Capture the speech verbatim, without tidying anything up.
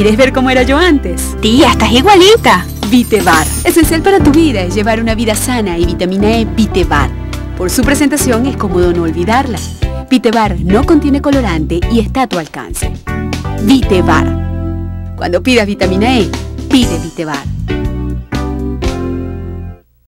¿Quieres ver cómo era yo antes? Tía, estás igualita. Vitevar. Esencial para tu vida es llevar una vida sana y vitamina E Vitevar. Por su presentación es cómodo no olvidarla. Vitevar no contiene colorante y está a tu alcance. Vitevar. Cuando pidas vitamina E, pide Vitevar.